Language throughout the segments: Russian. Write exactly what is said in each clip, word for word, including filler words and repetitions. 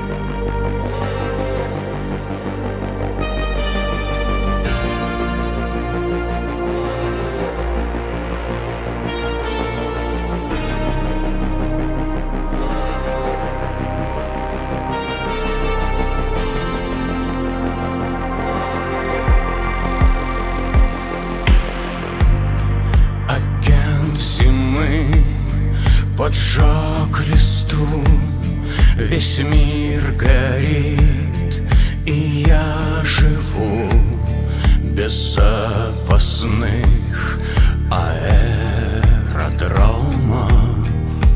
Поджег листву, весь мир горит, и я живу без запасных аэродромов.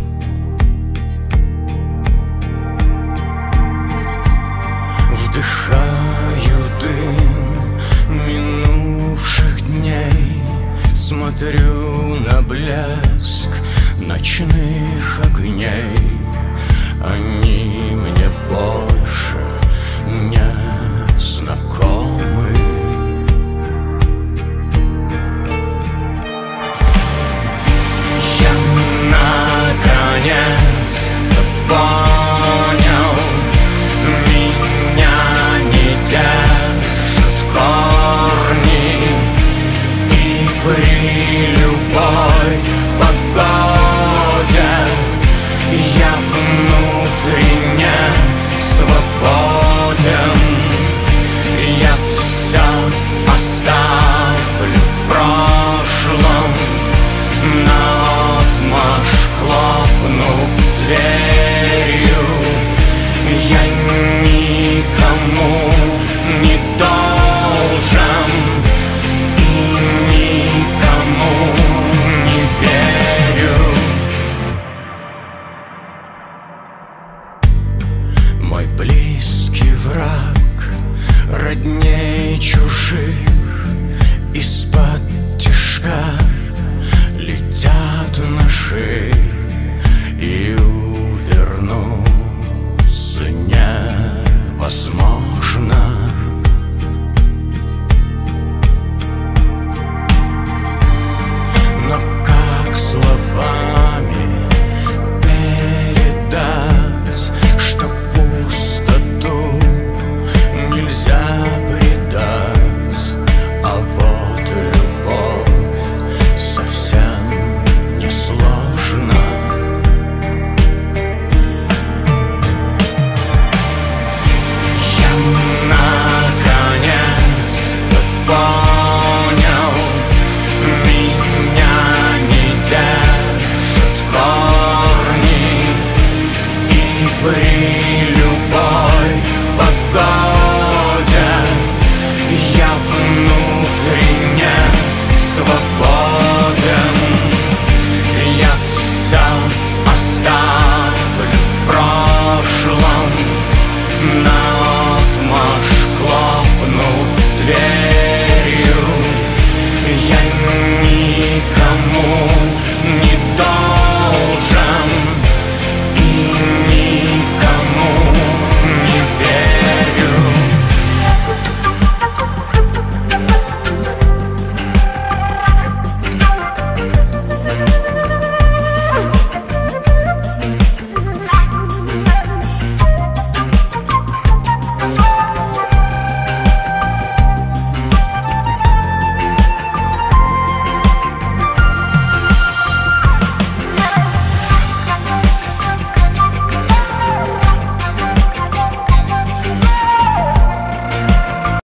Вдыхаю дым минувших дней, смотрю на блеск ночных огней. Они мне больше не знакомы. Я наконец-то понял, меня не держат корни, и при любой погоде я внутренне свободен. Я все оставлю в прошлом, наотмашь хлопнув дверью. Я никому не должен и никому не верю. Мой близкий враг родней чужих, из-под тишка летят ножи.